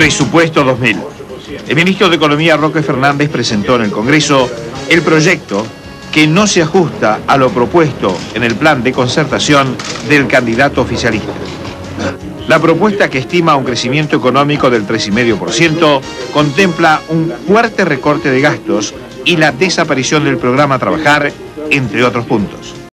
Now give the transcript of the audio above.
Presupuesto 2000. El ministro de Economía, Roque Fernández, presentó en el Congreso el proyecto que no se ajusta a lo propuesto en el plan de concertación del candidato oficialista. La propuesta, que estima un crecimiento económico del 3,5%, contempla un fuerte recorte de gastos y la desaparición del programa Trabajar, entre otros puntos.